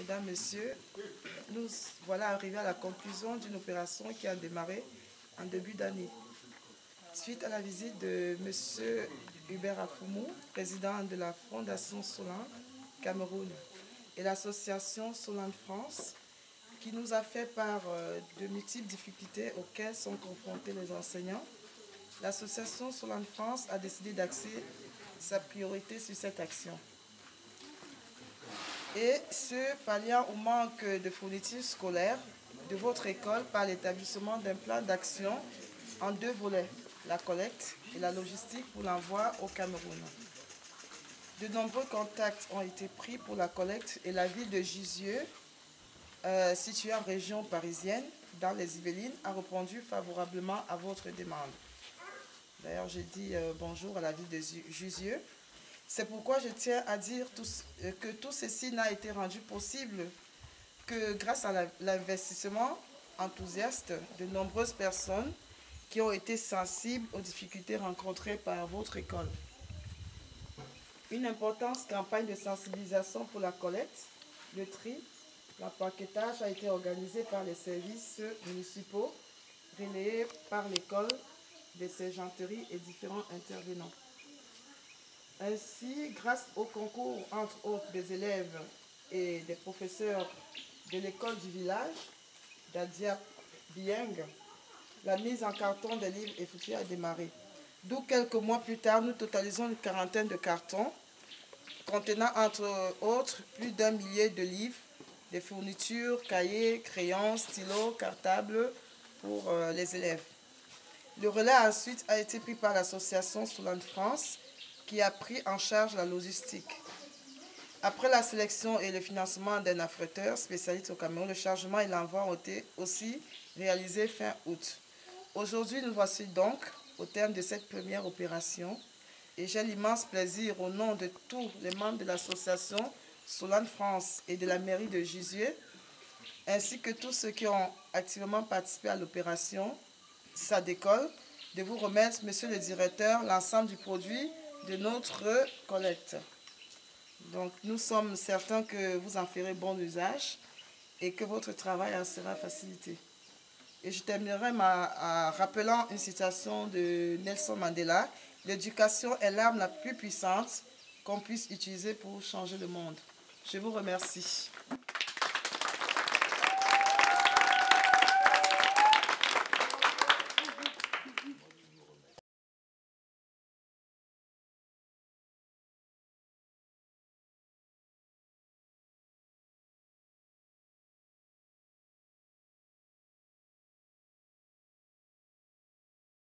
Mesdames, Messieurs, nous voilà arrivés à la conclusion d'une opération qui a démarré en début d'année. Suite à la visite de M. Hubert Afoumou, président de la Fondation Solange Cameroun et l'association Solange France, qui nous a fait part de multiples difficultés auxquelles sont confrontés les enseignants, l'association Solange France a décidé d'axer sa priorité sur cette action. Et ce, palliant au manque de fournitures scolaires de votre école par l'établissement d'un plan d'action en deux volets, la collecte et la logistique pour l'envoi au Cameroun. De nombreux contacts ont été pris pour la collecte et la ville de Jussieu, située en région parisienne, dans les Yvelines, a répondu favorablement à votre demande. D'ailleurs, j'ai dit bonjour à la ville de Jussieu. C'est pourquoi je tiens à dire que tout ceci n'a été rendu possible que grâce à l'investissement enthousiaste de nombreuses personnes qui ont été sensibles aux difficultés rencontrées par votre école. Une importante campagne de sensibilisation pour la collecte, le tri, l'empaquetage a été organisée par les services municipaux, relayés par l'école, des sergenteries et différents intervenants. Ainsi, grâce au concours, entre autres, des élèves et des professeurs de l'école du village, d'Adia Bieng, la mise en carton des livres et fichiers a démarré. D'où quelques mois plus tard, nous totalisons une quarantaine de cartons contenant entre autres plus d'1 millier de livres, des fournitures, cahiers, crayons, stylos, cartables pour les élèves. Le relais ensuite a été pris par l'association Solange France, qui a pris en charge la logistique. Après la sélection et le financement d'un affréteur spécialiste au Cameroun, le chargement et l'envoi ont été aussi réalisés fin août. Aujourd'hui, nous voici donc au terme de cette première opération et j'ai l'immense plaisir, au nom de tous les membres de l'association Solange France et de la mairie de Jussieu, ainsi que tous ceux qui ont activement participé à l'opération SADECOL, de vous remettre, monsieur le directeur, l'ensemble du produit de notre collecte. Donc, nous sommes certains que vous en ferez bon usage et que votre travail en sera facilité. Et je terminerai en rappelant une citation de Nelson Mandela: « L'éducation est l'arme la plus puissante qu'on puisse utiliser pour changer le monde. » Je vous remercie.